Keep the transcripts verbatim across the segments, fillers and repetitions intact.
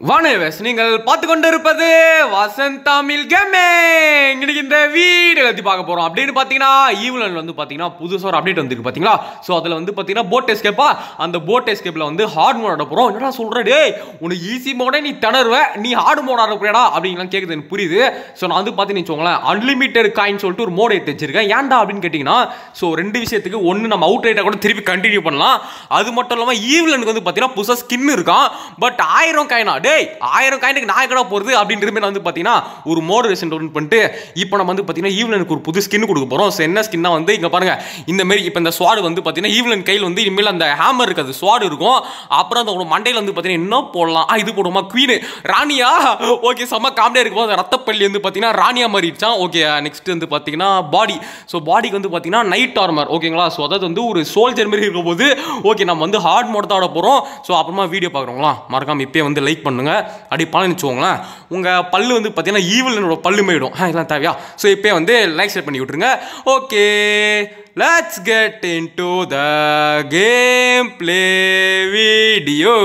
வானேவஸ் நீங்கள் பார்த்து கொண்டு இருப்பது வசந்த் தமிழ் கேமிங். இன்னைக்கு இந்த வீடியோ பத்தி பார்க்க போறோம் அப்படின்னு பாத்தீங்கன்னா ஈவ்லன் வந்து பாத்தீங்கன்னா புதுசா ஒரு அப்டேட் வந்திருக்கு பாத்தீங்களா. சோ அதுல வந்து பாத்தீங்கன்னா போட் எஸ்கேப்பா, அந்த போட் எஸ்கேப்ல வந்து ஹார்ட் மோட் ஆட போறோம். என்னடா சொல்ற டேய், உனக்கு ஈஸி மோட நீ திணறுவ, நீ ஹார்ட் மோட் ஆட போறியாடா அப்படிங்கலாம் கேக்குது, எனக்கு புரியுது. சோ நான் வந்து பாத்தீங்கன்னு வச்சுக்கோங்களேன், அன்லிமிட்டட் காயின் சொல்லிட்டு ஒரு மோட் எடுத்து வச்சிருக்கேன். ஏன்டா அப்படின்னு கேட்டீங்கன்னா, சோ ரெண்டு விஷயத்துக்கு, ஒன்னு நம்ம அவுட் ரைட்டா கூட திருப்பி கண்டினியூ பண்ணலாம். அது மட்டும் இல்லாம ஈவ்லனுக்கு வந்து பாத்தீங்கன்னா புதுசா ஸ்கின் இருக்கான். பட் ஆயிரம் காயினா டேய், ஆயிரம் காயினுக்கு நான் எங்கடா போறது அப்படின்ற மாதிரி வந்து பாத்தீங்கன்னா ஒரு மோட் வெர்ஷன் டவுன்லோட் பண்ணிட்டு இப்போ நம்ம வந்து பாத்தீங்கன்னா ஈவ்லனுக்கு ஒரு புது ஸ்கின் கொடுக்க போறோம். சோ என்ன ஸ்கின்னா வந்து இங்க பாருங்க, இந்த மாதிரி இப்போ இந்த ஸ்வாட் வந்து பாத்தீங்கன்னா ஈவ்லன் கையில் வந்து இனிமேல் அந்த ஹேமர் இருக்காது, ஸ்வாட் இருக்கும். அப்புறம் அந்த மண்டையில வந்து பாத்தீங்கன்னா என்ன போடலாம், இது போடுமா, குவீன் ராணியா, ஓகே செம்ம காமெடியா இருக்கும். அந்த ரத்தப்பள்ளி வந்து பாத்தீங்கன்னா ராணியா மாறிடுச்சான். ஓகே நெக்ஸ்ட் வந்து பாத்தீங்கன்னா பாடி, சோ பாடிக்கு வந்து பாத்தீங்கன்னா நைட் ஆர்மர், ஓகேங்களா. சோ அதாவது வந்து ஒரு சோல்ஜர் மாதிரி இருக்கும் போது ஓகே நம்ம வந்து ஹார்ட் மோட் தான் ஆட போறோம். சோ அப்புறமா வீடியோ பாக்குறவங்களா மறக்காம இப்பயே வந்து லைக் பண்ணுங்க. அப்படி பலன்னு வச்சுக்கோங்களேன், உங்க பல்லு வந்து பார்த்தீங்கன்னா ஈவலனோட பல்லு மேயிடும், இதெல்லாம் தேவையா. ஸோ இப்போ வந்து லைக் ஷேர் பண்ணி விட்டுருங்க. Okay let's get into the gameplay video.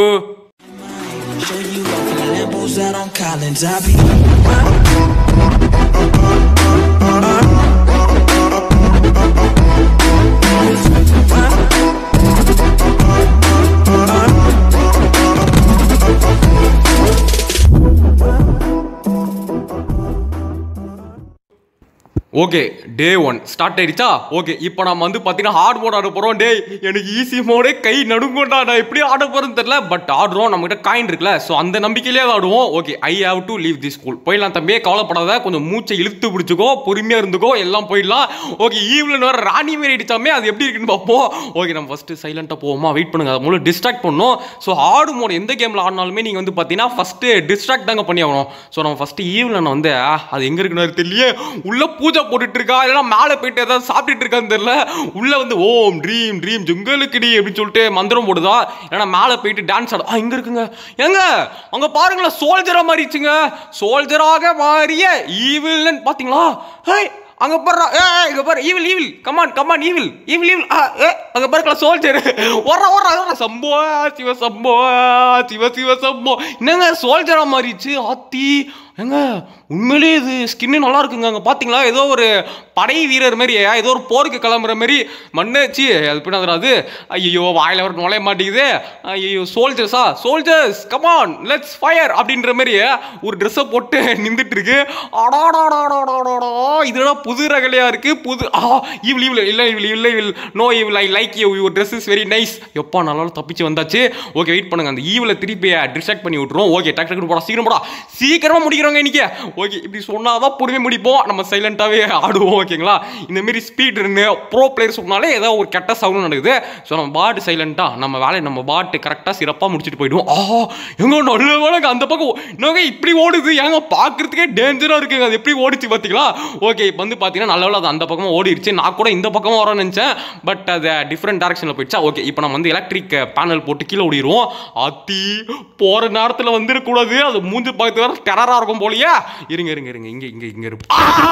Okay day one start ஆயிடுச்சா. ஓகே இப்போ நம்ம வந்து பார்த்தீங்கன்னா ஹார்ட் மோட் ஆட போகிறோம். டே எனக்கு ஈஸி மோடே கை நடுங்கொண்டா, நான் எப்படி ஆட போகிறேன்னு தெரியல. பட் ஆடுறோம், நம்மகிட்ட காயின் இருக்குல்ல, ஸோ அந்த நம்பிக்கையிலே ஆடுவோம். Okay I have to leave the school. போயிடலாம் தம்பியே, கவலைப்படாத, கொஞ்சம் மூச்சை இழுத்து பிடிச்சிக்கோ, பொறுமையாக இருந்துக்கோ, எல்லாம் போயிடலாம். ஓகே ஈவ்லன் வர ராணி மாரி அடிச்சாமே, அது எப்படி இருக்குன்னு பார்ப்போம். ஓகே நம்ம ஃபஸ்ட்டு சைலண்ட்டாக போவோமா, வெயிட் பண்ணுங்க, அது மூலம் டிஸ்ட்ராக்ட் பண்ணணும். ஸோ ஹார்ட் மோட் எந்த கேமில் ஆடினாலுமே நீங்கள் வந்து பார்த்தீங்கன்னா ஃபஸ்ட்டு டிஸ்ட்ராக்ட் தாங்க பண்ணி ஆகணும். ஸோ நம்ம ஃபஸ்ட்டு ஈவ்லன் வந்து அது எங்கே இருக்குன்னு தெரியல, உள்ள பூஜை போட்டுட்டு இருக்கா, இல்லைன்னா மேலே போயிட்டு ஏதாவது சாப்பிட்டுட்டு இருக்கான்னு தெரியல. உள்ள வந்து ஓம் ட்ரீம் ட்ரீம் ஜுங்கலுக்குடி அப்படின்னு சொல்லிட்டு மந்திரம் போடுதா, ஏன்னா மேலே போயிட்டு டான்ஸ் ஆடும். ஆ இங்க இருக்குங்க, எங்க அங்க பாருங்களேன், சோல்ஜரா மாறிச்சுங்க. சோல்ஜராக மாறிய ஈவில்னு பாத்தீங்களா? ஹே அங்க பாரு, ஏ இங்க பாரு, evil evil come on come on evil evil evil ஏ அங்க பாருங்களா சோல்ஜர் ஓடுறா ஓடுறா ஓடுறா, சம்போ சிவ சம்போ சிவ சிவ சம்போ. என்னங்க சோல்ஜரா மாறிச்சு, ஆத்தி ஏங்க உண்மையிலேயே இது ஸ்கின்னு நல்லா இருக்குங்க. அங்கே பார்த்தீங்களா, ஏதோ ஒரு படை வீரர் மாதிரி, ஏதோ ஒரு போருக்கு கிளம்புற மாதிரி மண்ணாச்சு. அது பின்னாது ஐயோ வாயில வர நுழைய மாட்டேங்குது. ஐயோ சோல்ஜர்ஸா, சோல்ஜர்ஸ் கமான் லெட்ஸ் ஃபயர் அப்படின்ற மாதிரி ஒரு ட்ரெஸ்ஸை போட்டு நின்றுட்டு இருக்கு. அடாடாடாடாடாடா இதெல்லாம் புது ரகலையா இருக்கு, புது ஆ இவில் இவில் இல்லை இவில் இல்லை evil no evil I like you, your dress is very nice. எப்பா நல்லா தப்பிச்சு வந்தாச்சு. ஓகே வெயிட் பண்ணுங்க, அந்த ஈவில் திருப்பி டிஸ்ட்ராக்ட் பண்ணி விட்டுருவோம். ஓகே டக்கு டக்கு போடா, சீக்கிரம் போடா, சீக்கிரமா முடிக்கிறோங்க இன்னைக்கு. ஓகே இப்படி சொன்னாதான் பொறுமை முடிப்போம், நம்ம சைலண்டாவே ஆடுவோம். ஓகேங்களா, இந்த மாதிரி ஸ்பீட் இருந்து ப்ரோ பிளேயர் சொன்னாலே ஏதோ ஒரு கெட்ட சவுண்ட் நடக்குது. ஸோ நம்ம பாட்டு சைலண்டா நம்ம வேலையை நம்ம பாட்டு கரெக்டாக சிறப்பாக முடிச்சுட்டு போயிடுவோம். ஆஹா எங்க நல்ல அந்த பக்கம் இன்னொங்க இப்படி ஓடுது, ஏங்க பார்க்கறதுக்கே டேஞ்சரா இருக்குங்க, அது எப்படி ஓடிச்சு பார்த்தீங்களா. ஓகே இப்போ வந்து பார்த்தீங்கன்னா நல்ல அது அந்த பக்கமாக ஓடிடுச்சு. நான் கூட இந்த பக்கமாக வரேன்னு நினச்சேன், பட் அது டிஃப்ரெண்ட் டேரக்ஷனில் போயிடுச்சா. ஓகே இப்போ நம்ம வந்து எலக்ட்ரிக் பேனல் போட்டு கீழே ஓடிடுவோம். அத்தி போகிற நேரத்தில் வந்துடக்கூடாது, அது மூஞ்சி பார்த்து வர டெரராக இருக்கும் போலியா. இருங்க இருங்க இருங்க இங்க இங்க இங்க இருப்போம்.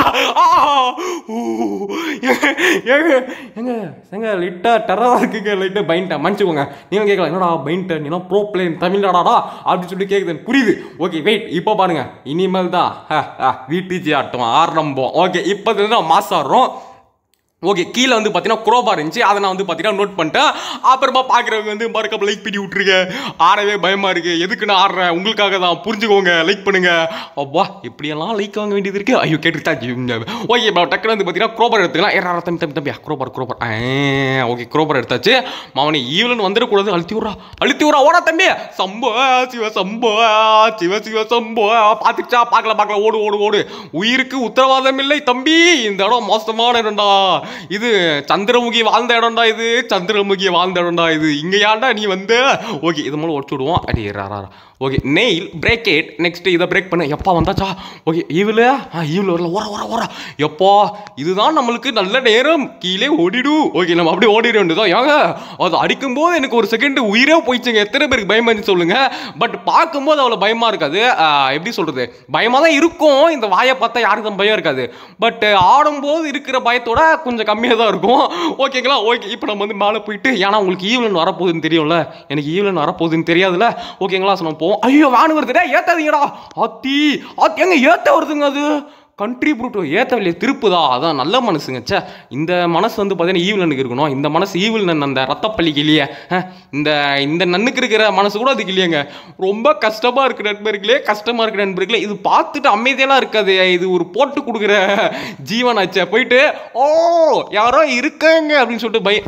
எங்க எங்க லைட்டா டெரரா இருக்குங்க, லைட்டா பைண்டா மன்னிச்சுக்கோங்க. நீங்க கேட்கலாம் என்னடா பைண்டா, நீ ப்ரோ பிளேயர் தமிழ்நாடாடா அப்படின்னு சொல்லி கேட்குது, புரியுது. ஓகே வெயிட் இப்போ பாருங்க, இனிமேல் தான் வீட்டுஜி ஆட்டம் ஆரம்பம். ஓகே இப்போ தான் மாசம் ஆடுறோம். ஓகே கீழே வந்து பார்த்தீங்கன்னா குரோபார் இருந்துச்சு, அதை நான் வந்து பார்த்தீங்கன்னா நோட் பண்ணிட்டேன். அப்புறமா பார்க்குறவங்க வந்து மறக்காம லைக் பண்ணி விட்டுருங்க. ஆடவே பயமா இருக்கு, எதுக்கு நான் ஆடுறேன் உங்களுக்காக தான், புரிஞ்சுக்கோங்க, லைக் பண்ணுங்க. அப்பா எப்படியெல்லாம் லைக் வாங்க வேண்டியது இருக்கு, ஐயோ கேட்டுட்டா. ஓகே இப்போ டக்குனு வந்து பார்த்தீங்கன்னா குரோபார் எடுத்துக்கலாம். ஏறா தம்பி தம்பி தம்பியா குரோபார் குரோபார் ஓகே குரோபார் எடுத்தாச்சு. மாவனி ஈவலன் வந்துடக்கூடாது, அழுத்தி விட்றா அழுத்தி விட்றா ஓடா தம்பி. சம்போ சிவ சம்போ சிவ சிவ சம்போ. பார்த்துச்சா பார்க்கல பார்க்கல, ஓடு ஓடு ஓடு, உயிருக்கு உத்தரவாதம் இல்லை தம்பி, இந்த இடம் மோசமான இடம்டா, இது சந்திரமுகி வாழ்ந்த இடம்டா, இது சந்திரமுகி வாழ்ந்த இடம்டா, இது இங்க ஏன்டா நீ வந்து. ஓகே இது மூலம் உடச்சு விடுவோம். அடி ராரா. Okay nail break it, next இதை பிரேக் பண்ண. எப்பா வந்தாச்சா. ஓகே ஈவில் ஆ ஈவில் வரல, ஓர ஓர ஓர. எப்பா இதுதான் நம்மளுக்கு நல்ல நேரம், கீழே ஓடிடு. ஓகே நம்ம அப்படியே ஓடிட வேண்டியதான். ஏங்க அது அடிக்கும்போது எனக்கு ஒரு செகண்ட் உயிரே போயிடுச்சுங்க. எத்தனை பேருக்கு பயமா இருந்துச்சு சொல்லுங்க. பட் பார்க்கும்போது அவ்வளோ பயமா இருக்காது. எப்படி சொல்றது, பயமா தான் இருக்கும். இந்த வாயை பார்த்தா யாருக்கும் பயம் இருக்காது. பட் ஆடும்போது இருக்கிற பயத்தோட கொஞ்சம் கொஞ்சம் கம்மியாக தான் இருக்கும் ஓகேங்களா. ஓகே இப்போ நம்ம வந்து மேலே போயிட்டு ஏன்னா உங்களுக்கு ஈவிலன் வரப்போகுதுன்னு தெரியும்ல, எனக்கு ஈவிலன் வரப்போகுதுன்னு தெரியாதுல்ல ஓகேங்களா. ஸோ நம்ம போவோம். ஐயோ வேன் வருதுடா ஏற்றாதீங்கடா. ஆத்தி ஆத்தி எங்க ஏற்ற வருதுங்க அது கண்ட்ரி ப்ரூட்டோ ஏற்றவில்லை திருப்புதா. அதான் நல்ல மனசுங்க. சே இந்த மனசு வந்து பார்த்தீங்கன்னா ஈவிலனுக்கு இருக்கணும். இந்த மனசு ஈவில் நன் அந்த ரத்தப்பள்ளிக்கு இல்லையே. இந்த இந்த நன்னுக்கு இருக்கிற மனசு கூட அதுக்கு இல்லையங்க. ரொம்ப கஷ்டமாக இருக்குது நண்பர்களே, கஷ்டமாக இருக்குது நண்பர்களே. இது பார்த்துட்டு அமைதியெல்லாம் இருக்காது. இது ஒரு போட்டு கொடுக்குற ஜீவனாச்சே. போயிட்டு ஓ யாரோ இருக்காங்க அப்படின்னு சொல்லிட்டு பை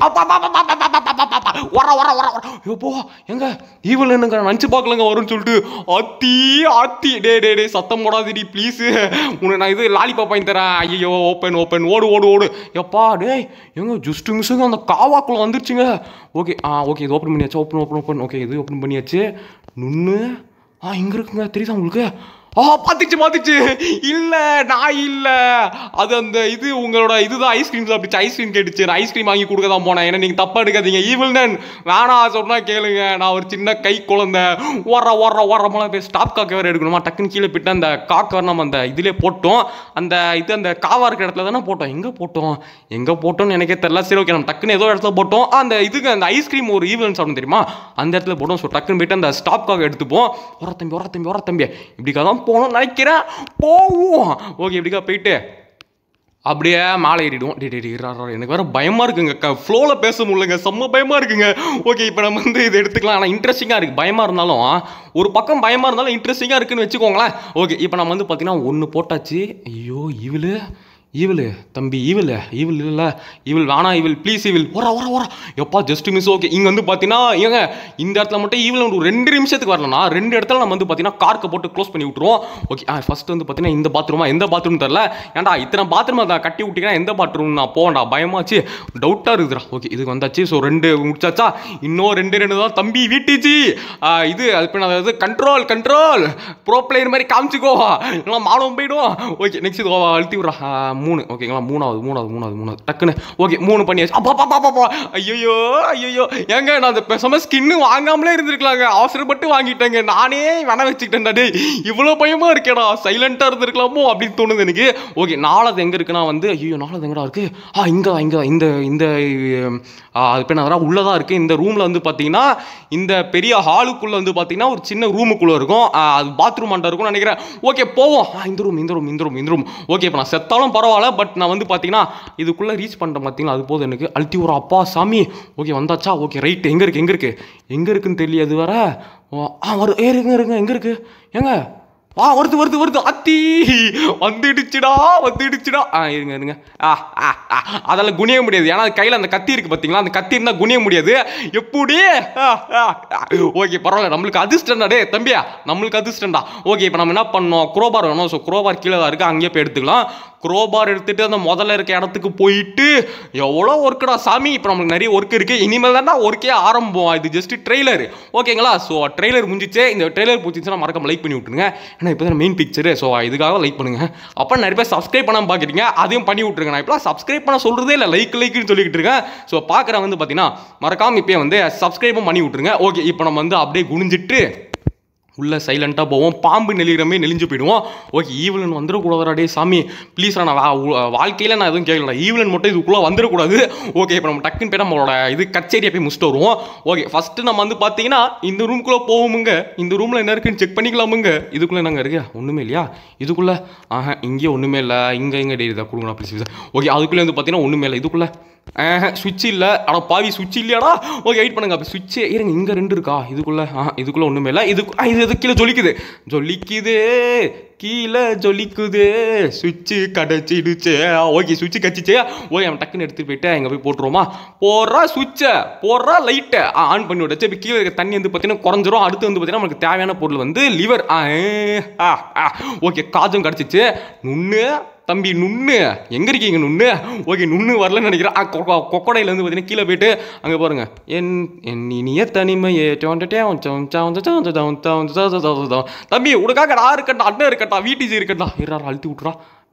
வர வர வர எப்போ எங்க ஈவிலனுங்க நினச்சி பார்க்கலங்க வரும்னு சொல்லிட்டு ஆத்தி ஆத்தி டே டே டே சத்தம் போடாதீடி ப்ளீஸ். உனக்கு நான் இது லாலிபாப் வாங்கி தரேன். ஐயோ ஓப்பன் ஓப்பன் ஓடு ஓடு ஓடு எப்பா டேய் எங்க ஜஸ்ட் மிஸ்ஸுங்க அந்த காவாக்குள்ள வந்துருச்சுங்க. ஓகே ஆ ஓகே இது ஓப்பன் பண்ணியாச்சு. ஓப்பன் ஓப்பன் ஓப்பன் ஓகே இது ஓப்பன் பண்ணியாச்சு. நுண்ணு ஆ இங்கே இருக்குங்க தெரியுதா உங்களுக்கு? ஆ பார்த்துச்சு பார்த்துச்சு. இல்லை நான் இல்லை அது அந்த இது உங்களோட இதுதான் ஐஸ்கிரீம் சாப்பிடுச்சு. ஐஸ்கிரீம் கேட்டுச்சு. நான் ஐஸ்கிரீம் வாங்கி கொடுக்க தான் போனேன். ஏன்னா நீங்கள் தப்பாக எடுக்காதீங்க. ஈவில்னன் வேணா சொன்னால் கேளுங்க. நான் ஒரு சின்ன கை குழந்தை ஓர ஓர ஓரமெல்லாம் போய் ஸ்டாப் காக்க வேறு எடுக்கணுமா. டக்குன்னு கீழே போயிட்டு அந்த காக்கை நம்ம அந்த இதிலே போட்டோம். அந்த இது அந்த காவா இருக்கிற இடத்துல தானே போட்டோம். எங்கே போட்டோம் எங்கே போட்டோம்னு எனக்கே தெரியல. சரி ஓகே நம்ம டக்குன்னு ஏதோ இடத்துல போட்டோம். அந்த இதுக்கு அந்த ஐஸ்கிரீம் ஒரு ஈவிலன் சாப்பிடும் தெரியுமா அந்த இடத்துல போட்டோம். ஸோ டக்குன்னு போயிட்டு அந்த ஸ்டாப் காக்க எடுத்துப்போம். ஒர தம்பி ஒர தம்பி ஒர தம்பி இப்படிக்கா தான் போகணும்னு நினைக்கிறேன். போவோம் ஓகே இப்படிக்கா போயிட்டு அப்படியே மேலே ஏறிடுவோம். டே டே எனக்கு வேறு பயமாக இருக்குங்க. ஃப்ளோவில் பேச முடியலங்க. செம்ம பயமாக இருக்குங்க. ஓகே இப்போ நம்ம வந்து இதை எடுத்துக்கலாம். ஆனால் இன்ட்ரெஸ்டிங்காக இருக்குது. பயமாக இருந்தாலும் ஒரு பக்கம் பயமாக இருந்தாலும் இன்ட்ரெஸ்டிங்காக இருக்குன்னு வச்சுக்கோங்களேன். ஓகே இப்போ நம்ம வந்து பார்த்தீங்கன்னா ஒன்று போட்டாச்சு. ஐயோ இவளு ஈவில் தம்பி ஈவில் ஈவில் இல்லை ஈவில் வேணா ஈவில் ப்ளீஸ் ஈவில் ஓரா ஓரா ஓரா எப்பா ஜஸ்ட் மிஸ். ஓகே இங்கே வந்து பார்த்தீங்கன்னா ஏங்க இந்த இடத்துல மட்டும் ஈவில் ஒரு ரெண்டு நிமிஷத்துக்கு வரலன்னா ரெண்டு இடத்துல நம்ம வந்து பார்த்தீங்கன்னா கார்க்கை போட்டு க்ளோஸ் பண்ணி விட்டுருவோம். ஓகே ஆ ஃபஸ்ட்டு வந்து பார்த்தீங்கன்னா இந்த பாத்ரூமா எந்த பாத்ரூம் தெரில. ஏன்டா இத்தனை பாத்ரூம் அதை கட்டி விட்டிங்கன்னா எந்த பாத்ரூம் நான் போவேன்டா பயமாச்சு டவுட்டாக இருக்குதுடா. ஓகே இதுக்கு வந்தாச்சு. ஸோ ரெண்டு முடிச்சாச்சா இன்னும் ரெண்டு ரெண்டு தான் தம்பி வீட்டுச்சு. இது அது இப்போ அதாவது கண்ட்ரோல் கண்ட்ரோல் ப்ரோ பிளேயர் மாதிரி காமிச்சிக்கோ இல்லைனா மானம் போயிடும். ஓகே நெக்ஸ்ட் இது அழுத்தி விட்றா மூணு ஓகேங்களா. மூணாவது மூணாவது மூணாவது மூணாவது டக்குன்னு ஓகே மூணு பண்ணியாச்சு. அப்பா பாப்பா பாப்பா ஐயோ ஐயோ ஏங்க நான் அந்த பேசாம ஸ்கின்னு வாங்காமலே இருந்திருக்கலாங்க. அவசரப்பட்டு வாங்கிட்டேங்க. நானே வேணா வச்சுக்கிட்டேன்டா. டே இவ்வளோ பயமா இருக்கேடா சைலண்டாக இருந்திருக்கலாமோ அப்படின்னு தோணுது எனக்கு. ஓகே நாலாவது எங்கே இருக்குன்னா வந்து ஐயோ நாலாவது எங்கடா இருக்குது? ஆ இங்கே தான் இங்கே தான் இந்த இந்த அது பேர் நான் உள்ளதான் இருக்குது. இந்த ரூமில் வந்து பார்த்தீங்கன்னா இந்த பெரிய ஹாலுக்குள்ளே வந்து பார்த்தீங்கன்னா ஒரு சின்ன ரூமுக்குள்ளே இருக்கும். அது பாத்ரூம் ஆண்டா இருக்கும்னு நினைக்கிறேன். ஓகே போவோம். இந்த ரூம் இந்த ரூம் இந்த ரூம் இந்த ரூம் ஓகே இப்போ நான் செத்தாலும் பரவாயில்ல. பட் நான் வந்து பார்த்தீங்கன்னா இதுக்குள்ளே ரீச் பண்ணுறேன் பார்த்தீங்கன்னா அது போதும் எனக்கு. அழுத்தி ஒரு அப்பா சாமி. ஓகே வந்தாச்சா. ஓகே ரைட்டு எங்கே இருக்குது எங்கே இருக்குது எங்கே இருக்குன்னு தெரியல. அது வேற ஆ வரு ஏ இருங்க இருங்க எங்கே இருக்குது ஏங்க ஆ வருது வருது வருது அத்தி வந்துடுச்சுடா வந்துடுச்சுடா. ஆ இருங்க இருங்க ஆ ஆ ஆ அதெல்லாம் குனிய முடியாது. ஏன்னா கையில் அந்த கத்தி இருக்குது பார்த்தீங்களா அந்த கத்தி இருந்தால் குனிய முடியாது. எப்படி ஓகே பரவாயில்ல நம்மளுக்கு அதிர்ஷ்டம்டா. டே தம்பியா நம்மளுக்கு அதிர்ஷ்டம்டா. ஓகே இப்போ நம்ம என்ன பண்ணோம் குரோபார் வேணும். ஸோ குரோபார் கீழே தான் இருக்குது அங்கேயே போய் எடுத்துக்கலாம். குரோபார் எடுத்துகிட்டு அந்த முதல்ல இருக்க இடத்துக்கு போயிட்டு எவ்வளோ ஒர்க்குடா சாமி. இப்போ நம்மளுக்கு நிறைய ஒர்க் இருக்குது. இனிமேல் தான்டா ஒர்க்கே ஆரம்பம். இது ஜஸ்ட் ட்ரெய்லர் ஓகேங்களா. ஸோ ட்ரெய்லர் முடிஞ்சிச்சு. இந்த ட்ரெய்லர் பிடிச்சிச்சுன்னா மறக்காம லைக் பண்ணி விட்டுருங்க. ஏன்னா இப்போ தான் மெயின் பிக்சரு. ஸோ இதுக்காக லைக் பண்ணுங்கள். அப்போ நிறைய பேர் சப்ஸ்கிரைப் பண்ணாமல் பார்க்குறீங்க அதையும் பண்ணி விட்ருங்க. நான் இப்போலாம் சப்ஸ்கிரைப் பண்ண சொல்கிறதே இல்லை லைக் லைக்குன்னு சொல்லிக்கிட்டு இருக்கேன். ஸோ பார்க்குறேன் வந்து பார்த்தீங்கன்னா மறக்காமல் இப்போயே வந்து சப்ஸ்கிரைபும் பண்ணி விட்ருங்க. ஓகே இப்போ நம்ம வந்து அப்படியே குனிஞ்சிட்டு உள்ளே சைலண்ட்டாக போவோம். பாம்பு நெளிகிறமே நெளிஞ்சு போயிடுவோம். ஓகே ஈவிலன் வந்துடக்கூடாதுடா. டே சாமி ப்ளீஸ் நான் வாழ்க்கையில் நான் எதுவும் கேட்கல. ஈவிலன் மட்டும் இதுக்குள்ளே வந்துடக்கூடாது. ஓகே இப்போ நம்ம டக்குன்னு போய் நம்மளோட இது கச்சேரியை போய் முடிச்சுட்டு வருவோம். ஓகே ஃபஸ்ட்டு நம்ம வந்து பார்த்தீங்கன்னா இந்த ரூம்குள்ளே போவோமுங்க. இந்த ரூமில் என்ன இருக்குன்னு செக் பண்ணிக்கலாமுங்க. இதுக்குள்ளே என்னங்க இருக்கு ஒன்றுமே இல்லையா இதுக்குள்ளே? ஆஹா இங்கே ஒன்றுமே இல்லை. இங்கே இங்கே டே இதாக கொடுங்கண்ணா ப்ளீஸ். ஓகே அதுக்குள்ளே வந்து பார்த்தீங்கன்னா ஒன்றுமே இல்லை. இதுக்குள்ளே சுவிட்ச் இல்லை. ஆனால் பாவி சுவிட்ச் இல்லையாடா. ஓகே வெயிட் பண்ணுங்க. அப்போ சுவிட்சே இருங்க இங்கே ரெண்டு இருக்கா இதுக்குள்ளே? ஆ இதுக்குள்ளே ஒன்றுமே இல்லை. இது இது இது கீழே ஜொலிக்குது ஜொலிக்குது கீழே ஜொலிக்குது சுவிட்சு கடைச்சிடுச்சு. ஓகே சுவிட்சு கச்சிச்சு. ஓகே அவன் டக்குன்னு எடுத்துகிட்டு போயிட்டு எங்கே போய் போட்டுருவோமா. போடுறா சுவிட்சை போடுறா லைட்டை ஆன் பண்ணி விடச்சு. இப்போ கீழே இருக்க தண்ணி வந்து பார்த்தீங்கன்னா குறைஞ்சிரும். அடுத்து வந்து பார்த்தீங்கன்னா நமக்கு தேவையான பொருள் வந்து லிவர். ஆ ஓகே காஜும் கிடச்சிச்சு. நுண்ணு தம்பி நுண்ணு எங்கே இருக்கீங்க நுண்ணு? ஓகே நுண்ணு வரலன்னு நினைக்கிறேன். கொக்கடையில் வந்து பார்த்தீங்கன்னா கீழே போயிட்டு அங்கே பாருங்க என் என் இனிய தனிமையே தம்பி உனக்காக நான் இருக்கட்டா அண்ணன் இருக்கட்டா வீட்டுச்சு இருக்கட்டா இறாரு அழுத்தி விட்றா.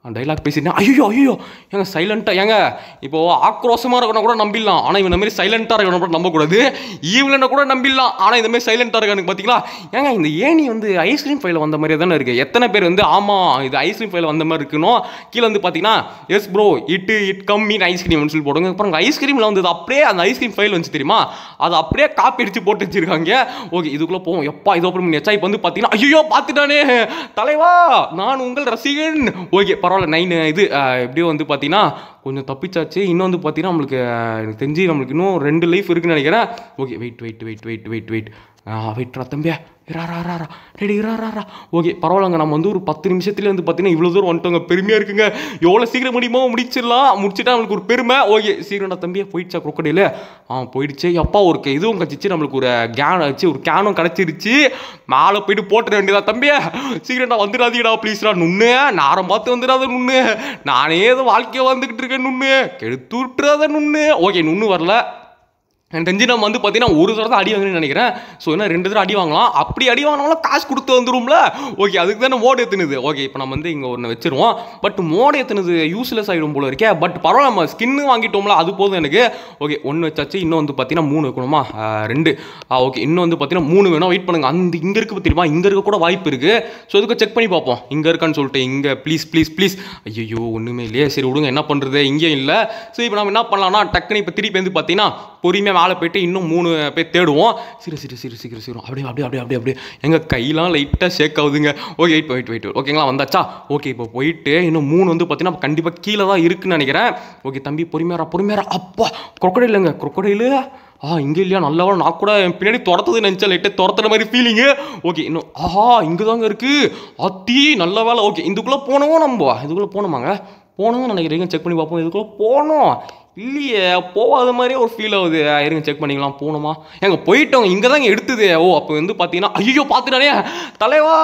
டைலாக் பேசிட்டேன். ஐயோ ஐயோ ஏங்க சைலண்ட்டாக ஏங்க இப்போது ஆக்ரோஷமாக இருக்கணும் கூட நம்பிடலாம், ஆனால் இவன் மாதிரி சைலண்ட்டாக இருக்கணும் கூட நம்பக்கூடாது. ஈவிலனை கூட நம்பிடலாம், ஆனால் இந்த மாதிரி சைலண்ட்டாக இருக்கானுக்கு பார்த்தீங்களா. ஏங்க இந்த ஏணி வந்து ஐஸ்கிரீம் ஃபைல வந்த மாதிரியே தானே இருக்குது. எத்தனை பேர் வந்து ஆமாம் இது ஐஸ்கிரீம் ஃபைல வந்த மாதிரி இருக்கணும் கீழே வந்து பார்த்தீங்கன்னா எஸ் ப்ரோ இட்டு இட் கம் மீன் ஐஸ்கிரீம்னு சொல்லி போடுங்க. அப்புறம் ஐஸ்கிரீமில் வந்து அப்படியே அந்த ஐஸ்கிரீம் ஃபைல் வந்து தெரியுமா, அது அப்படியே காப்பி அடிச்சு போட்டு வச்சிருக்காங்க. ஓகே இதுக்குள்ளே போவோம். எப்பா இது அப்புறம் எச்சா இப்போ வந்து பார்த்தீங்கன்னா ஐயோ பார்த்துட்டானே தலைவா நான் உங்கள் ரசிகன். ஓகே பரவாயில்ல நைன் இது எப்படியோ வந்து பார்த்தீங்கன்னா கொஞ்சம் தப்பிச்சாச்சு. இன்னும் வந்து பார்த்தீங்கன்னா நம்மளுக்கு எனக்கு தெரிஞ்சு நம்மளுக்கு இன்னும் ரெண்டு லைஃப் இருக்குன்னு நினைக்கிறேன். Okay wait wait wait wait wait wait வெயிட்ரா தம்பியா இராரா ரெடி இராரா. ஓகே பரவாயில்லங்க நம்ம வந்து ஒரு பத்து நிமிஷத்துல வந்து பார்த்தீங்கன்னா இவ்வளோ தூரம் வந்துட்டோங்க. பெருமையாக இருக்குங்க. எவ்வளோ சீக்கிரம் முடியுமோ முடிச்சிடலாம், முடிச்சுட்டா நம்மளுக்கு ஒரு பெருமை. ஓகே சீக்கிரம்டா தம்பியா போயிடுச்சா குரோக்கடையில்? ஆ போயிடுச்சு. அப்பா ஒரு இதுவும் கிடச்சிச்சு நம்மளுக்கு ஒரு கேன் ஆச்சு ஒரு கேனும் கிடச்சிருச்சு. மேலே போயிட்டு போட்டுற வேண்டியதா தம்பியா. சீக்கிரம்டா வந்துடாதீடா ப்ளீஸ்டா. நுண்ணு நாரம் பார்த்து வந்துடாத நுண்ணு, நானே ஏதோ வாழ்க்கையை வந்துக்கிட்டு இருக்கேன் நுண்ணு, கெடுத்து விட்டுறாத நுண்ணு. ஓகே நுண்ணு வரல. எனக்கு தெரிஞ்சு நம்ம வந்து பார்த்தீங்கன்னா ஒரு தடவை தான் அடி வாங்கணும்னு நினைக்கிறேன். ஸோ என்ன ரெண்டு தடவை அடி வாங்கலாம். அப்படி அடி வாங்கினாலும் காசு கொடுத்து வந்துடும்ல. ஓகே அதுக்கு தானே மோடு ஏற்றுனுது. ஓகே இப்போ நம்ம வந்து இங்கே ஒன்று வச்சிருவோம். பட் மோடு ஏற்றுனது யூஸ்லெஸ் ஆகிடும் போல இருக்கே. பட் பரவாயில்ல நம்ம ஸ்கின்னு வாங்கிட்டோம்ல அது போதும் எனக்கு. ஓகே ஒன்று வச்சாச்சு. இன்னும் வந்து பார்த்தீங்கன்னா மூணு வைக்கணுமா, ரெண்டு. ஓகே இன்னும் வந்து பார்த்தீங்கன்னா மூணு வேணும். வெயிட் பண்ணுங்க. அந்த இங்கே இருக்கு தெரியுமா, இங்கே இருக்க கூட வாய்ப்பு இருக்குது. ஸோ இதுக்கு செக் பண்ணி பார்ப்போம் இங்கே இருக்கான்னு சொல்லிட்டு. இங்கே ப்ளீஸ் ப்ளீஸ் ப்ளீஸ். ஐயோ ஒன்றுமே இல்லையே. சரி விடுங்க என்ன பண்ணுறது, இங்கேயும் இல்லை. ஸோ இப்போ நம்ம என்ன பண்ணலாம்னா டக்குன்னு இப்போ திருப்பி வந்து பார்த்தீங்கன்னா பொறுமையாக மேலே போயிட்டு இன்னும் மூணு பேர் தேடுவோம். சரி சரி சரி சீக்கிரம் சீக்கிரம் அப்படியே அப்படியே அப்படியே அப்படியே அப்படியே எங்கள் கையெல்லாம் லைட்டாக ஷேக் ஆகுதுங்க. ஓகே வெயிட் வெயிட் வெயிட் ஓகேங்களா வந்தாச்சா. ஓகே இப்போ போயிட்டு இன்னும் மூணு வந்து பார்த்தீங்கன்னா கண்டிப்பாக கீழே தான் இருக்குன்னு நினைக்கிறேன். ஓகே தம்பி பொறுமையாரா பொறுமையாரா. அப்பா குரோக்கடைல் இல்லைங்க, குரோக்கடைலு ஆ இங்கே இல்லையா, நல்லவா நான் கூட பின்னாடி துரத்துது நினச்சா லைட்டாக துரத்துற மாதிரி ஃபீலிங்கு. ஓகே இன்னும் ஆஹா இங்கே தாங்க இருக்குது அத்தி நல்ல வேலை. ஓகே இதுக்குள்ளே போனோம் நம்ம, இதுக்குள்ளே போகணுமாங்க, போகணும்னு நினைக்கிறீங்க. செக் பண்ணி பார்ப்போம். இதுக்குள்ளே போனோம் இல்லையே, போகாத மாதிரியே ஒரு ஃபீல் ஆகுது. இருங்க செக் பண்ணிக்கலாம். போகணுமா எங்க போயிட்டோங்க, இங்கே தாங்க எடுத்துது. ஓ அப்போ வந்து பார்த்தீங்கன்னா ஐயோ பார்த்துட்டானே தலைவா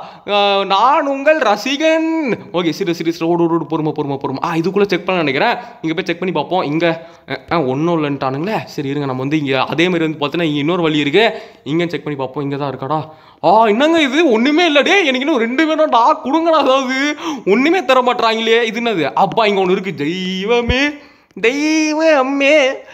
நான் உங்கள் ரசிகன். ஓகே சரி சரி சரி ஓடு ஓடு பொறுமை பொறுமை பொறுமை. ஆ இதுக்குள்ளே செக் பண்ண நினைக்கிறேன். இங்கே போய் செக் பண்ணி பார்ப்போம். இங்கே ஒன்றும் இல்லைன்ட்டானுங்களே. சரி இருங்க நம்ம வந்து இங்கே அதே மாதிரி வந்து பார்த்தீங்கன்னா இங்கே இன்னொரு வழி இருக்குது. இங்கே செக் பண்ணி பார்ப்போம். இங்கே தான் இருக்காடா. ஆ என்னங்க இது ஒன்றுமே இல்லடே, எனக்கு இன்னும் ரெண்டு வேணும்டா கொடுங்கடா. அதாவது ஒன்றுமே தர மாட்டாங்களே. இது என்னது அப்பா இங்கே ஒன்று இருக்குது. தெய்வமே தெய்வமே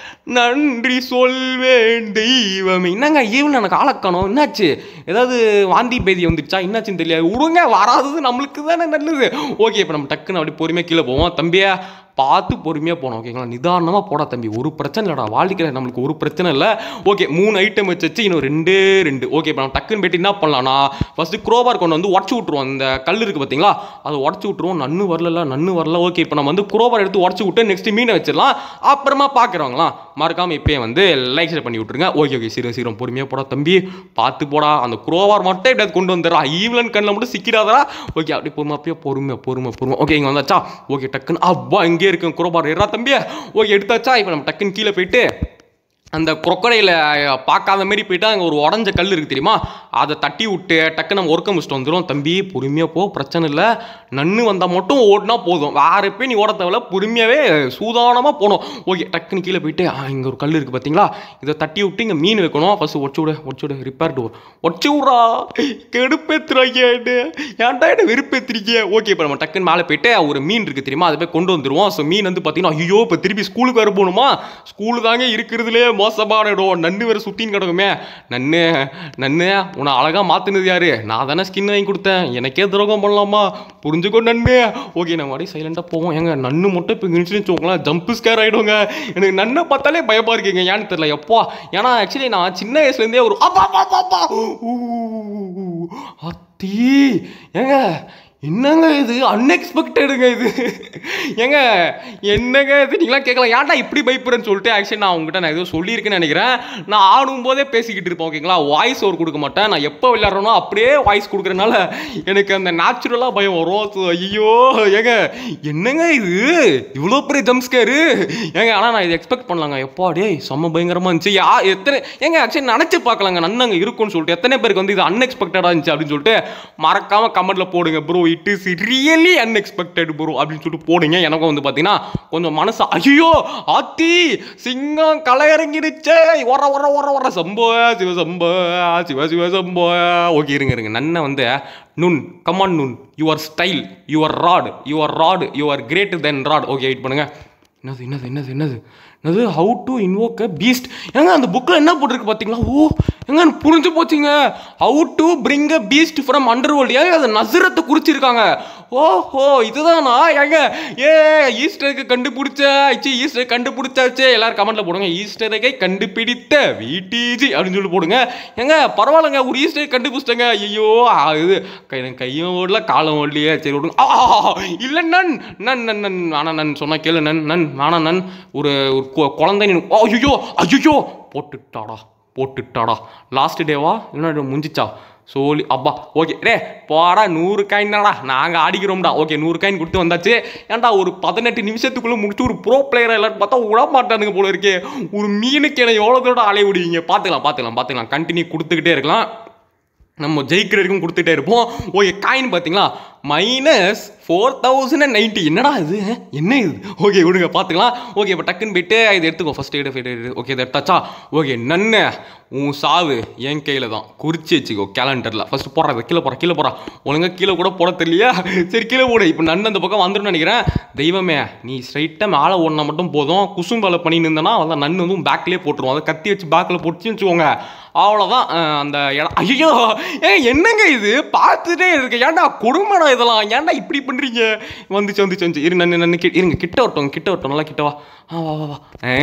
நன்றி சொல்வேன் தெய்வமே. என்னங்க ஈவன் எனக்கு ஆளக்கணும் என்னாச்சு, ஏதாவது வாந்தி பேதி வந்துடுச்சா என்னாச்சுன்னு தெரியாது. விடுங்க வராதது நம்மளுக்கு தானே நல்லது. ஓகே இப்போ நம்ம டக்குன்னு அப்படி பொறுமையாக கீழே போவோம். தம்பியா பார்த்து பொறுமையாக போனோம் ஓகேங்களா, நிதானமாக போடா தம்பி, ஒரு பிரச்சனை இல்லைடா வாழ்க்கையில் நம்மளுக்கு ஒரு பிரச்சனை இல்லை. ஓகே மூணு ஐட்டம் வச்சு இன்னும் ரெண்டே ரெண்டு. ஓகே இப்போ நம்ம டக்குன்னு போய்ட்டு என்ன பண்ணலாம்னா ஃபஸ்ட்டு க்ரோபார் கொண்டு வந்து உடச்சி விட்ருவோம். இந்த கல் இருக்குது பார்த்தீங்களா, அதை உடச்சி விட்ருவோம். நன்னு வரல நன்னு வரல. ஓகே இப்போ நம்ம வந்து க்ரோபார் எடுத்து உடச்சி விட்டு நெக்ஸ்ட் மீனை வச்சிடலாம். அப்புறமா பார்க்குறவங்களாம் மறக்காமல் இப்போயே வந்து லைக் ஷேர் பண்ணி விட்ருங்க. ஓகே ஓகே சீக்கிரம் சீக்கிரம் பொறுமையாக போடா தம்பி, பார்த்து போடா. அந்த க்ரோபார் மட்டும் எப்படியாவது கொண்டு வந்துடுறா, ஈவலன் கண்ணில் மட்டும் சிக்கிடாதரா. ஓகே அப்படி பொறுமை அப்பயே பொறுமை பொறுமை பொறுமை. ஓகே இங்கே வந்தாச்சா. ஓகே டக்குன்னு அப்பா இங்கே இருக்கு க்ரோபார் ஏறா தம்பியா. ஓகே எடுத்தாச்சா. இப்போ நம்ம டக்குன்னு கீழே போயிட்டு அந்த குரோக்கடையில் பார்க்காத மாரி போயிட்டு அங்கே ஒரு உடஞ்ச கல் இருக்குது தெரியுமா, அதை தட்டி விட்டு டக்கு நம்ம ஒர்க்க முடிச்சுட்டு வந்துடும். தம்பி பொறுமையாக போ, பிரச்சனை இல்லை. நன்னு வந்தால் மட்டும் ஓடினா போதும், வேறு போய் நீ ஓட தேவையில்ல, பொறுமையாகவே சூதானமாக போகணும். ஓகே டக்குன்னு கீழே போயிட்டு இங்கே ஒரு கல் இருக்குது பார்த்தீங்களா, இதை தட்டி விட்டு இங்கே மீன் வைக்கணும். ஃபஸ்ட்டு ஒடிச்சு விடு ஒடிச்சு விடு ரிப்பேர் டோர் ஒடிச்சு விட்றா. கெடுப்பேத்துறாங்க ஏன்டா என்ன வெறுப்பேத்திருக்கே. ஓகே இப்போ நம்ம டக்குன்னு மேலே போயிட்டு ஒரு மீன் இருக்குது தெரியுமா, அதை போய் கொண்டு வந்துடுவோம். ஸோ மீன் வந்து பார்த்தீங்கன்னா ஐயோ இப்போ திருப்பி ஸ்கூலுக்கு வர போகணுமா, ஸ்கூலு தாங்க இருக்கிறதுலே மோசமான இடம். நன்னு வேறு சுற்றின்னு கிடக்குமே. நன்னு நன்னு உன்னை அழகாக மாற்றினது யாரு, நான் தானே ஸ்கின் வாங்கி கொடுத்தேன், எனக்கே துரோகம் பண்ணலாமா, புரிஞ்சுக்கோ நன்மே. ஓகே நம்ம அப்படியே சைலண்டாக போவோம். ஏங்க நன்னு மட்டும் இப்போ இன்சூரன்ஸ் ஜம்ப் ஸ்கேர் ஆகிடுங்க. எனக்கு நன்னை பார்த்தாலே பயமாக இருக்குங்க, ஏன்னு தெரியல எப்போ. ஏன்னா ஆக்சுவலி நான் சின்ன வயசுலேருந்தே ஒரு அத்தி ஏங்க என்னங்க இது அன்எக்ஸ்பெக்டடுங்க இது. ஏங்க என்னங்க இது நீங்களாம் கேட்கலாம் ஏன்டா இப்படி பயப்படுறேன்னு சொல்லிட்டு. ஆக்சுவலி நான் உங்ககிட்ட நான் ஏதோ சொல்லியிருக்கேன்னு நினைக்கிறேன். நான் ஆடும் போதே பேசிக்கிட்டு இருப்பேன் ஓகேங்களா, வாய்ஸ் ஓவர் கொடுக்க மாட்டேன். நான் எப்போ விளையாடுறேனோ அப்படியே வாய்ஸ் கொடுக்குறதுனால எனக்கு அந்த நேச்சுரலாக பயம் வரும். ஐயோ ஏங்க என்னங்க இது இவ்வளோ பெரிய ஜம்ப் ஸ்கேரு ஏங்க. ஆனால் நான் இதை எக்ஸ்பெக்ட் பண்ணலாங்க. எப்போ டே செம்ம பயங்கரமாக இருந்துச்சு. யா எத்தனை ஏங்க ஆக்சுவலி நினச்சி பார்க்கலாங்க நன்னங்க இருக்கும்னு சொல்லிட்டு. எத்தனை பேருக்கு வந்து இது அன்எக்ஸ்பெக்டடாக இருந்துச்சு அப்படின்னு சொல்லிட்டு மறக்காமல் கமெண்ட்டில் போடுங்க bro. It is really unexpected bro அப்படின்னு சொல்லிட்டு போடுங்க. எனக்கும் வந்து பார்த்தீங்கன்னா கொஞ்சம் மனசு ஐயோ ஆத்தி சிங்கம் களை இறங்கிடுச்சே வர வர வர வர சம்போ சிவ சம்போ சிவ சிவ சம்போ. ஓகே இருங்க இருங்க நன்னை வந்து நுன் கமான் நுன் your style your rod your rod your great then rod. Okay wait பண்ணுங்க. என்னது என்னது என்னது என்னது என்னது how to invoke a beast. ஏங்க அந்த புக்கில் என்ன போட்டிருக்கு பார்த்தீங்களா? ஓ எங்க புரிஞ்சு போச்சுங்க. How to bring a beast from underworld. ஏங்க அது நசரத்தை குறிச்சிருக்காங்க. ஓஹோ இதுதானா ஏங்க? ஏ ஈஸ்டருக்கு கண்டுபிடிச்சாச்சு ஈஸ்டர் கண்டுபிடிச்சாச்சு. எல்லாரும் கமெண்ட்ல போடுங்க ஈஸ்டரை கண்டுபிடித்த விடிஜி அப்படின்னு சொல்லி போடுங்க. ஏங்க பரவாயில்லங்க ஒரு ஈஸ்டரை கண்டுபிடிச்சிட்டங்க. ஐயோ இது கை கையும் ஓடல காலம் ஓடலையே. சரி விடுங்க. ஆ இல்லை நன் நன் நன் நன் ஆனால் நன் சொன்னா கேளு நன் நன் ஆனால் நன் ஒரு குழந்தை ஐயோ ஐயோ போட்டுட்டாடா போட்டுட்டாடா. லாஸ்ட் டேவா என்ன முடிஞ்சிச்சா சோலி அப்பா. ஓகே ரே போடா நூறு காயின் தான்டா நாங்கள் ஆடிக்கிறோம்டா. ஓகே நூறு காயின் கொடுத்து வந்தாச்சு. ஏன்டா ஒரு பதினெட்டு நிமிஷத்துக்குள்ளே முடிச்சு ஒரு ப்ரோ பிளேயர் எல்லாரும் பார்த்தா விட மாட்டானுங்க போல இருக்கே. ஒரு மீனுக்கு என்ன எவ்வளோ தூரம் அலைய விடுவீங்க? பார்த்துக்கலாம் பார்த்துக்கலாம் பார்த்துக்கலாம் கண்டினியூ கொடுத்துக்கிட்டே இருக்கலாம். நம்ம ஜெயிக்கிற வரைக்கும் கொடுத்துட்டே இருப்போம். ஓகே காயின் பார்த்தீங்களா minus four thousand and ninety. என்னடா இது என்ன இது? ஓகே விடுங்க பார்த்துக்கலாம். ஓகே இப்போ டக்குன்னு போயிட்டு இதை எடுத்துக்கோ ஃபஸ்ட் எடு எடு. ஓகே இதை எடுத்தாச்சா? ஓகே நன்னு உன் சாவு என் கையில் தான் குறிச்சி வச்சுக்கோ கேலண்டரில். ஃபஸ்ட்டு போடுற கீழே போகிற கீழே போகிறா ஒழுங்காக கீழே கூட போட தெரியலையா? சரி கீழே போடு. இப்போ நன்னு அந்த பக்கம் வந்துடும் நினைக்கிறேன். தெய்வமே நீ ஸ்ட்ரைட்டாக மேலே ஓடினா மட்டும் போதும். குசும்பால பண்ணின்னு இருந்தேன்னா அதான் நன்னு வந்து பேக்லேயே போட்டுருவோம். அதை கத்தி வச்சு பேக்கில் போட்டுச்சுன்னு வச்சுக்கோங்க அவ்வளோதான் அந்த இடம். ஐயோ ஏ என்னங்க இது பார்த்துட்டே இருக்கு. ஏன்டா கொடுமைடா இதெல்லாம் ஏன்டா இப்படி பண்ணுறீங்க? வந்துச்சு வந்துச்சு வந்துச்சு இரு நன்னு நன்னு இருங்க கிட்ட வரட்டும் கிட்ட வரட்டும் நல்லா கிட்ட வா. ஆ வா வா வா.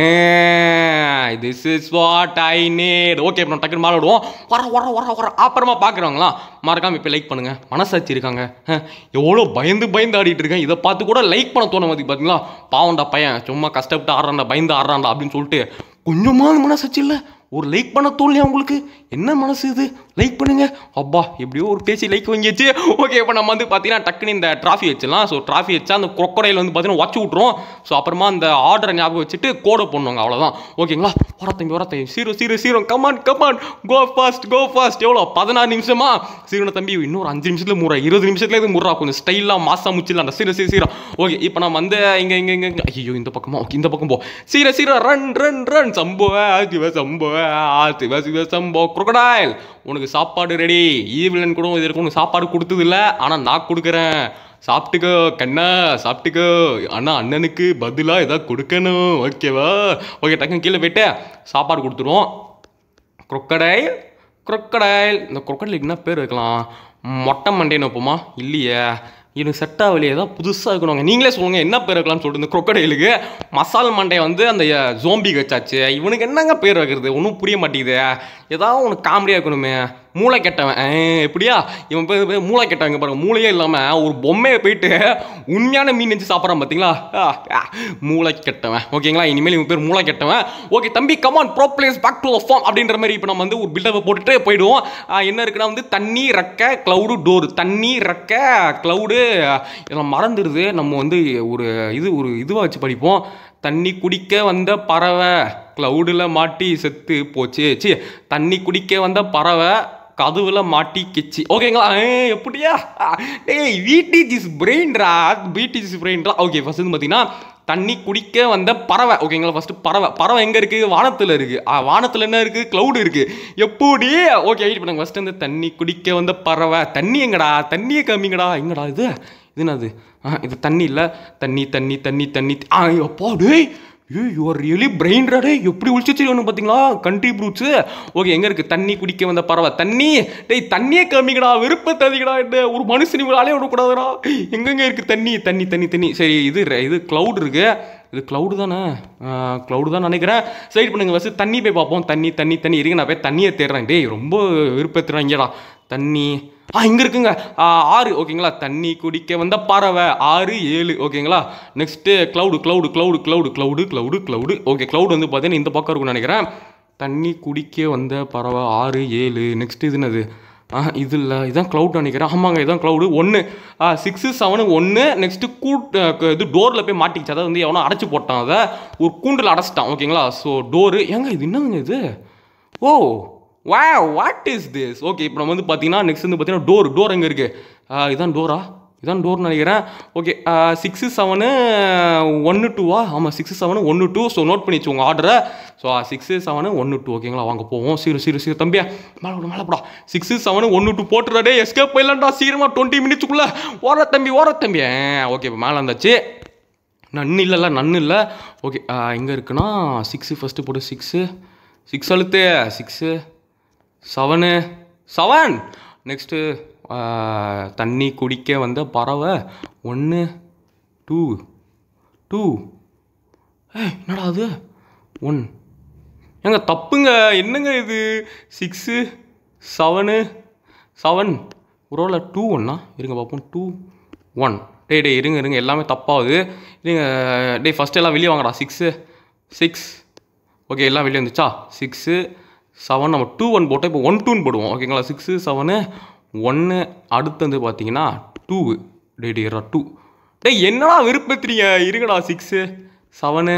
This is what I need. Okay அப்புறம் டக்குன்னு மாற விடுவோம். வர வர வர வர அப்புறமா பார்க்குறாங்களா மறக்காமல் இப்போ லைக் பண்ணுங்கள். மனசாட்சி இருக்காங்க. எவ்வளோ பயந்து பயந்து ஆடிட்டு இருக்கேன். இதை பார்த்து கூட லைக் பண்ண தோணும் மாதிரி பார்த்தீங்களா? பாவண்டா பையன் சும்மா கஷ்டப்பட்டு ஆடுறான்டா பயந்து ஆடுறான்டா அப்படின்னு சொல்லிட்டு கொஞ்சமாக மனசாட்சி இல்லை. ஒரு லைக் பண்ண தோல்லையா உங்களுக்கு? என்ன மனசு இது? லைக் பண்ணுங்க. அப்பா எப்படியோ ஒரு பேசி லைக் வாங்கிச்சு. ஓகே இப்போ நம்ம வந்து பார்த்தீங்கன்னா டக்குன்னு இந்த ட்ராஃபி வச்சிடலாம். ஸோ ட்ராஃபி வச்சா அந்த crocodile வந்து பார்த்தீங்கன்னா வச்சு விட்ருவோம். ஸோ அப்புறமா அந்த ஆர்டரை ஞாபகம் வச்சுட்டு கோடை பண்ணுவாங்க அவ்வளோதான். ஓகேங்களா? வர தம்பி வர தம்பி zero zero zero come on come on go fast go fast. எவ்வளோ பதினாறு நிமிஷமா சீரோன தம்பி இன்னொரு அஞ்சு நிமிஷத்துல முறா இருபது நிமிஷத்துல இது முறா கொஞ்சம் ஸ்டைலாக மாசா முச்சிடலாம். Zero zero zero. ஓகே இப்போ நம்ம வந்து இங்கே இங்கே இங்கே ஐயோ இந்த பக்கமா ஓகே இந்த பக்கம் போ. Zero zero run run run Shambho Shiva Shambho Shiva Shiva Shambho crocodile உனக்கு சாப்பாடு ரெடி. ஈவிலன் கூட இது இருக்கும் சாப்பாடு கொடுத்தது இல்லை ஆனால் நான் கொடுக்குறேன். சாப்பிட்டுக்கோ கண்ணா சாப்பிட்டுக்கோ. அண்ணா அண்ணனுக்கு பதிலாக ஏதாவது கொடுக்கணும் ஓகேவா? ஓகே டக்குன்னு கீழே போயிட்டு சாப்பாடு கொடுத்துருவோம். crocodile crocodile இந்த crocodile என்ன பேர் வைக்கலாம்? மொட்டை மண்டேன்னு வைப்போமா? இல்லையே எனக்கு செட் ஆகலையே தான் புதுசாக இருக்கணுங்க. நீங்களே சொல்லுங்கள் என்ன பேர் வைக்கலாம்னு சொல்லிட்டு. இந்த crocodileக்கு மசால் மண்டையை வந்து அந்த ஜோம்பி வச்சாச்சு. இவனுக்கு என்னங்க பேர் வைக்கிறது ஒன்றும் புரிய மாட்டேங்குது. ஏதாவது உனக்கு காமெடியாக இருக்கணுமே. மூளை கெட்டவன் எப்படியா இவன் பேர் மூளை கெட்டவங்க பாருங்க. மூளையே இல்லாமல் ஒரு பொம்மையை போயிட்டு உண்மையான மீன் வச்சு சாப்பிட்றான் பார்த்தீங்களா? மூளை கெட்டவன். ஓகேங்களா? இனிமேல் இவன் பேர் மூளை கெட்டவன். ஓகே தம்பி come on bro plays back to form அப்படின்ற மாதிரி இப்போ நம்ம வந்து ஒரு பில்டப்பை போட்டுட்டு போயிடுவோம். என்ன இருக்குன்னா வந்து தண்ணி ரெக்க க்ளவுடு டோர். தண்ணி ரெக்க க்ளவுடு இதெல்லாம் மறந்துடுது. நம்ம வந்து ஒரு இது ஒரு இதுவாக வச்சு படிப்போம். தண்ணி குடிக்க வந்த பறவை க்ளவுடில் மாட்டி செத்து போச்சு. சி தண்ணி குடிக்க வந்த பறவை கதுவில் மாட்டி கிச்சு. ஓகேங்களா? எப்படியா டேய் விடிஜிஸ் பிரெயின்ரா பிடிஜிஸ் பிரெயின்ரா. ஓகே ஃபர்ஸ்ட் வந்து பார்த்தீங்கன்னா தண்ணி குடிக்க வந்த பறவை. ஓகேங்களா? ஃபர்ஸ்ட் பறவை பறவை எங்கே இருக்குது? வானத்தில் இருக்குது. வானத்தில் என்ன இருக்குது? க்ளவுடு இருக்குது. எப்படி? ஓகே வெயிட் பண்ணுங்க. ஃபர்ஸ்ட் வந்து தண்ணி குடிக்க வந்த பறவை. தண்ணி எங்கடா? தண்ணியை காமிங்கடா. எங்கடா இது? இது என்னது? ஆ இது தண்ணி இல்லை. தண்ணி தண்ணி தண்ணி தண்ணி ஆ அப்பா டேய் ஏ யூஆர் ரியலி பிரெயின்ரா டே. எப்படி ஒழிச்சிச்சு ஒன்று பார்த்தீங்களா? Country fruits. ஓகே எங்கே இருக்குது? தண்ணி குடிக்க வந்த பறவை. தண்ணி டேய் தண்ணியே காமிங்கடா. விருப்பத்தை அதிகடா. என்ன ஒரு மனுஷன் இவங்களாலே விடக்கூடாதுடா. எங்கெங்கே இருக்குது தண்ணி தண்ணி தண்ணி தண்ணி. சரி இது இது க்ளவுட் இருக்குது. இது க்ளவுடு தானே? க்ளவுடு தான் நினைக்கிறேன். சைட் பண்ணுங்க ஃபஸ்ட்டு தண்ணி போய் பார்ப்போம். தண்ணி தண்ணி தண்ணி இருக்கு. நான் போய் தண்ணியை தேடுறேன். டேய் ரொம்ப விருப்பத்துறேன் இங்கேடா தண்ணி. ஆ இங்கே இருக்குங்க ஆறு. ஓகேங்களா? தண்ணி குடிக்க வந்த பறவை ஆறு ஏழு. ஓகேங்களா? Next cloud cloud cloud cloud cloud cloud cloud. Okay cloud வந்து பார்த்தீங்கன்னா இந்த பக்கம் இருக்குன்னு நினைக்கிறேன். தண்ணி குடிக்க வந்த பறவை ஆறு ஏழு. நெக்ஸ்ட்டு இது என்னது? ஆ இது இல்லை இதுதான் க்ளவுட் நினைக்கிறேன். ஆமாங்க இதுதான் க்ளவுடு. ஒன்று ஆ சிக்ஸு செவனு ஒன்று. நெக்ஸ்ட்டு கூட் இது டோரில் போய் மாட்டிக்கிச்சு. அதாவது வந்து எவனோ அடைச்சி போட்டான். அதை ஒரு கூண்டில் அடைச்சிட்டான். ஓகேங்களா? ஸோ டோரு ஏங்க இது என்னங்க இது? Oh wow what is this? Okay இப்போ நம்ம வந்து பார்த்தீங்கன்னா நெக்ஸ்ட் வந்து பார்த்தீங்கன்னா டோர். டோர் எங்கே இருக்குது? இதுதான் டோரா? இதான் டோர் நினைக்கிறேன். ஓகே சிக்ஸு செவனு ஒன்று டூவா ஆமாம் சிக்ஸு செவனு ஒன்று டூ. ஸோ நோட் பண்ணி வச்சுக்கோங்க ஆர்டரை. ஸோ சிக்ஸு செவனு ஒன்று டூ ஓகேங்களா. வாங்க போவோம். சீரு சீரு சீரு தம்பியா மேலே விட மேலே போடா. சிக்ஸு செவனு ஒன்று டூ போட்டுறாடே எஸ்கேப் போயிடலாம்டா சீக்கிரமா டுவெண்ட்டி மினிட்ஸுக்குள்ளே ஓர தம்பி ஓர தம்பி. ஓகே இப்போ மேலே வந்தாச்சு. நன்னு இல்லைல்ல நன்னு இல்லை. ஓகே எங்கே இருக்குன்னா சிக்ஸு ஃபஸ்ட்டு போட்டு சிக்ஸு சிக்ஸ் அழுத்து சிக்ஸு செவனு செவன். நெக்ஸ்ட்டு தண்ணி குடிக்க வந்த பறவை ஒன்று டூ டூ. ஏ என்னடா அது ஒன் ஏங்க தப்புங்க என்னங்க இது சிக்ஸு செவனு செவன் ஒருவேளை டூ ஒன்னா இருங்க பார்ப்போம். டூ ஒன் டே டே இருங்க இருங்க எல்லாமே தப்பாகுது. இருங்க டே ஃபஸ்ட்டு எல்லாம் வெளியே வாங்கடா. சிக்ஸு சிக்ஸ் ஓகே எல்லாம் வெளியே வந்துச்சா. சிக்ஸு செவன் நம்ம டூ ஒன் போட்டோம். இப்போ ஒன் டூன்னு போடுவோம் ஓகேங்களா. சிக்ஸு செவனு ஒன்று அடுத்து வந்து பார்த்தீங்கன்னா டூ. டே டேரா டூ டே என்னடா விருப்பத்துறீங்க இருங்கடா. சிக்ஸு செவனு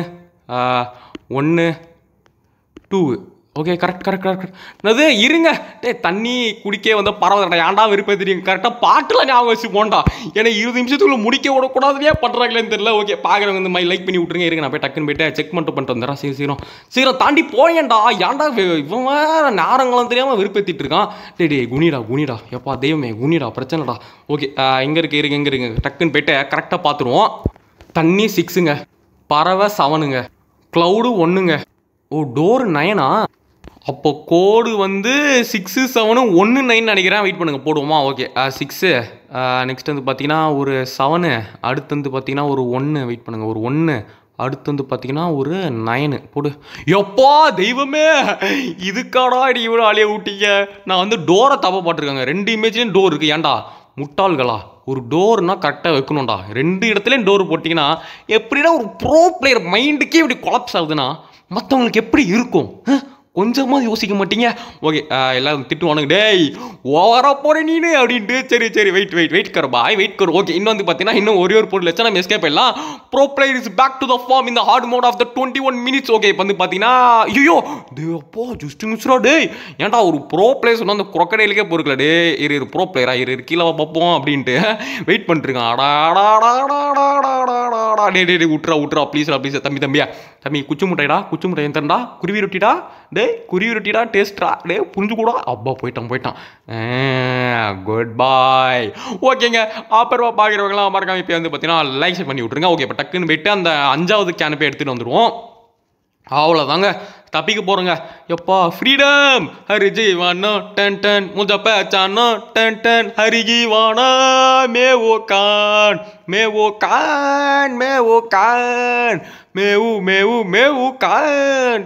ஒன்று two okay correct correct correct என்னது இருங்க. டே தண்ணி குடிக்க வந்த பரவாயில்ல ஏன்டா விருப்பத்துறீங்க கரெக்டாக பாட்டில் ஞாபகம் வச்சு போண்டா. ஏன்னா இருபது நிமிஷத்துக்குள்ள முடிக்க விடக்கூடாதுவே பண்ணுறாங்களேன்னு தெரியல. ஓகே பார்க்குறவங்க இந்த மாதிரி லைக் பண்ணி விட்ருங்க. இருங்க நான் போய் டக்குன்னு போய்ட்டு செக் மட்டும் பண்ணிட்டு வந்துடுறேன். சரி சீக்கிரம் சீக்கிரம் தாண்டி போயேன்டா. ஏன்டா இவன் வேறு நேரங்களும் தெரியாமல் விருப்பத்திட்டு இருக்கான். டே டே குனிடா குனிடா எப்பா தெய்வமே குனிடா பிரச்சனைடா. ஓகே எங்கே இருக்கு இருங்க எங்கே இருக்குங்க டக்குன்னு போய்ட்டு கரெக்டாக பார்த்துருவோம். தண்ணி சிக்ஸுங்க பறவை செவனுங்க க்ளவுடு ஒன்றுங்க. ஓ டோர் நயனா அப்போ கோடு வந்து சிக்ஸு செவனு ஒன்று நைன் நினைக்கிறேன். வெயிட் பண்ணுங்கள் போடுவோமா. ஓகே சிக்ஸு நெக்ஸ்ட் வந்து பார்த்தீங்கன்னா ஒரு செவனு அடுத்து வந்து பார்த்தீங்கன்னா ஒரு ஒன்று வெயிட் பண்ணுங்கள் ஒரு ஒன்று அடுத்து வந்து பார்த்தீங்கன்னா ஒரு நைனு போடு. எப்பா தெய்வமே இதுக்காடா இடி இவ்வளோ ஆளியை விட்டீங்க. நான் வந்து டோரை தப்ப போட்டிருக்காங்க. ரெண்டு இமேஜ்லேயும் டோர் இருக்குது. ஏன்டா முட்டாள்களா ஒரு டோர்னால் கரெக்டாக வைக்கணும்டா. ரெண்டு இடத்துலையும் டோர் போட்டிங்கன்னா எப்படின்னா ஒரு ப்ரோ பிளேயர் மைண்டுக்கே இப்படி கொலாப்ஸ் ஆகுதுன்னா மற்றவங்களுக்கு எப்படி இருக்கும் கொஞ்சமாக யோசிக்க மாட்டீங்க. ஓகே எல்லாரும் திட்டுவானுங்க டேய் ஓவரா போகிறேன் நீனு அப்படின்ட்டு. சரி சரி வெயிட் வெயிட் வெயிட் கர் பாய் வெயிட் கர். ஓகே இன்னும் வந்து பார்த்தீங்கன்னா இன்னும் ஒரே ஒரு பொருள் வச்சா நம்ம எஸ்கேப் பண்ணலாம். Bro player is back to the form இந்த hard mode of the twenty one minutes. Okay இப்போ வந்து பார்த்தீங்கன்னா ஐயோ அப்போ ஜஸ்ட் மிஸ்ரா டே ஏன்டா ஒரு ப்ரோ பிளேயர் சொன்னால் அந்த குரக்கடையிலுக்கே பொறுக்கல டே இரு இரு ப்ரோ பிளேயரா இரு கீழே பார்ப்போம் அப்படின்ட்டு வெயிட் பண்ணிட்டுருக்கான். அடாடாடாடாடாடாடாடா டே டே விட்றா விட்றா ப்ளீஸ்ரா ப்ளீஸ் தம்பி தம்பியா தம்பி குச்சி முட்டைடா குச்சி முட்டை எந்தண்டா குருவி ரொட்டிடா டே குருவி ரொட்டிடா டேஸ்ட்ரா டே புரிஞ்சு கூட அப்பா போயிட்டான் போயிட்டான். Good bye. ஓகேங்க அப்புறம் பார்க்குறவங்களாம் மறக்காம இப்போ வந்து பார்த்தீங்கன்னா லைக் பண்ணி விட்ருங்க. ஓகே இப்போ டக்குன்னு போயிட்டு அந்த அஞ்சாவது கேனப்பை எடுத்துகிட்டு வந்துடுவோம். அவ்வளோதாங்க தப்பிக்க போகிறோங்க. எப்பா ஃப்ரீடம் ஹரிஜி வானோ டன் டன் முஜா பேச்சானோ டன் டன் ஹரிஜி வானா மே ஓ கான் மே ஓ கான் மே ஓ கான் மேவு மேவு மேவு கான்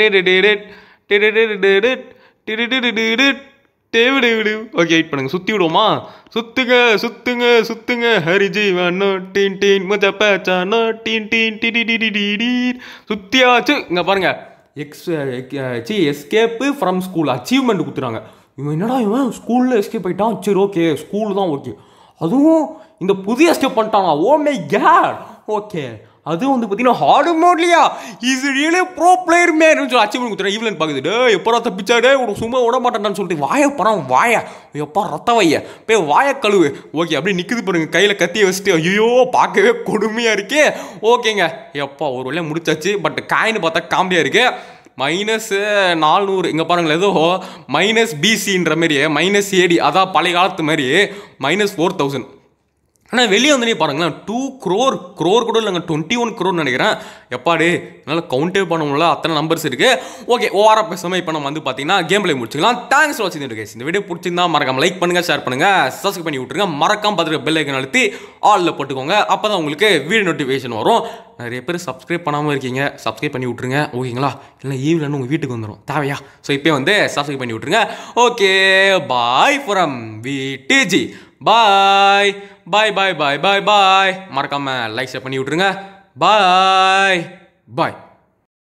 ஓகே வெயிட் பண்ணுங்க சுற்றி விடுவோமா. சுத்துங்க சுத்துங்க சுத்துங்க ஹரிஜி வானோ டீன் டீன் முஜா பேச்சானோ டீன் டீன் டி சுத்தியாச்சு. இங்கே பாருங்க X C escape from school achievement கொடுத்துறாங்க. இவன் என்னடா இவன் ஸ்கூலில் எஸ்கேப் ஆகிட்டான். சரி ஓகே ஸ்கூல் தான் ஓகே. அதுவும் இந்த புதிய எஸ்கேப் பண்ணிட்டானா. Oh my God. ஓகே அதுவும் வந்து பார்த்தீங்கன்னா ஹார்டு மோட்லையா is really pro player man சொல்லி அச்சீவ்மெண்ட் கொடுத்துறேன். ஈவிலன் பார்க்குது எப்போ தப்பிச்சாடே உனக்கு சும்மா விட மாட்டேன்னு சொல்லிட்டு வாய படம் வாயா எப்பா ரத்த வைய போய் வாய கழுவு. ஓகே அப்படியே நிற்குது பாருங்க கையில் கத்தியை வச்சுட்டு ஐயோ பார்க்கவே கொடுமையாக இருக்கே. ஓகேங்க எப்பா ஒரு வேலையை முடிச்சாச்சு. பட் காயின்னு பார்த்தா காமெடியாக இருக்கு. மைனஸ் நானூறு இங்கே பாருங்களேன் ஏதோ மைனஸ் பிசின்ற மாதிரி மைனஸ் ஏடி அதான் பழைய காலத்து மாதிரி மைனஸ் ஃபோர் தௌசண்ட். ஆனால் வெளியே வந்து நீ பாருங்களேன் டூ க்ரோர் க்ரோர் கூட இல்லைங்க டுவெண்ட்டி ஒன் க்ரோர் நினைக்கிறேன். எப்பாடி என்னால் கவுண்டே பண்ண முடியல அத்தனை நம்பர்ஸ் இருக்குது. ஓகே ஓவராக பேசாமல் இப்போ நம்ம வந்து பார்த்தீங்கன்னா கேம் பிளே முடிச்சுக்கலாம். தேங்க்ஸ் ஃபார் வாட்சிங் கைஸ். இந்த வீடியோ பிடிச்சிருந்தா மறக்காம லைக் பண்ணுங்கள் ஷேர் பண்ணுங்கள் சப்ஸ்கிரைப் பண்ணி விட்ருங்க. மறக்காம பார்த்துட்டு பெல் ஐக்கன் அழுத்தி ஆலில் போட்டுக்கோங்க. அப்போ தான் உங்களுக்கு வீடியோ நோட்டிஃபிகேஷன் வரும். நிறைய பேர் சப்ஸ்கிரைப் பண்ணாமல் இருக்கீங்க சப்ஸ்கிரைப் பண்ணி விட்ருங்க ஓகேங்களா. இல்லை ஈவிலன்னு உங்கள் வீட்டுக்கு வந்துடும் தேவையா. ஸோ இப்போ வந்து சப்ஸ்கிரைப் பண்ணி விட்ருங்க. Okay bye from VDG bye bye bye bye bye bye. மறக்காம லைக் ஷேர் பண்ணி விட்ருங்க. பாய் பாய்.